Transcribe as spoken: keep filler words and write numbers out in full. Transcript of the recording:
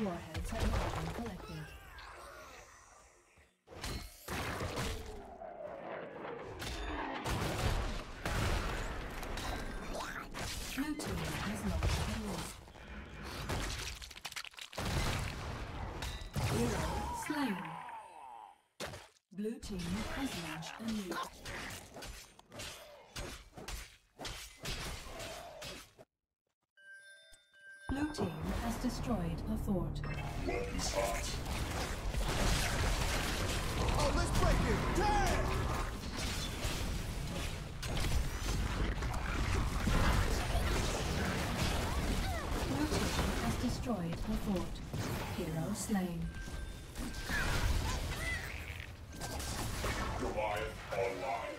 Warheads have not been collected. Blue team has launched a nuke. Hero slain. Blue team has launched a nuke. Blue team has destroyed a fort. Weapons hot. Oh, let's break it! Damn! Blue team has destroyed a fort. Hero slain. Goliath online.